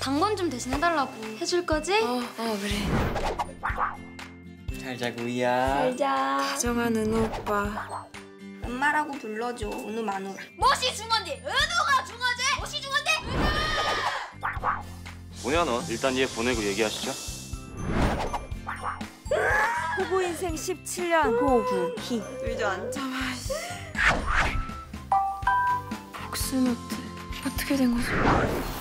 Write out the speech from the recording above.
당번 좀 대신 해달라고. 해줄 거지? 그래. 잘 자고 이야. 잘 자. 다정한 은우 오빠. 엄마라고 불러줘. 은우 마누라. 멋이 중원디 은우가 중원지. 멋이 중원디 뭐냐 너? 일단 얘 보내고 얘기하시죠. 후보 인생 17년 호구희. 이제 안 참아. 복수노트 어떻게 된 거지?